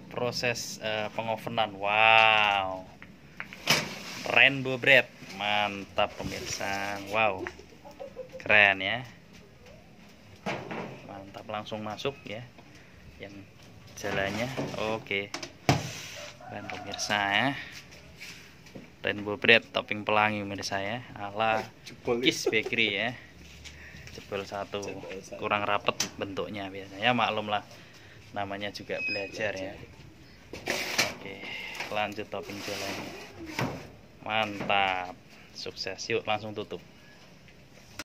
proses pengovenan. Wow, rainbow bread, mantap pemirsa. Wow, keren ya, mantap. Langsung masuk ya yang jalannya. Oke, keren pemirsa ya. Rainbow bread topping pelangi pemirsa ya, ala Kiss Bakery ya. Jebol satu, kurang rapet bentuknya biasanya, maklum lah, namanya juga belajar ya. Oke, lanjut topping jalannya. Mantap, sukses. Yuk langsung tutup.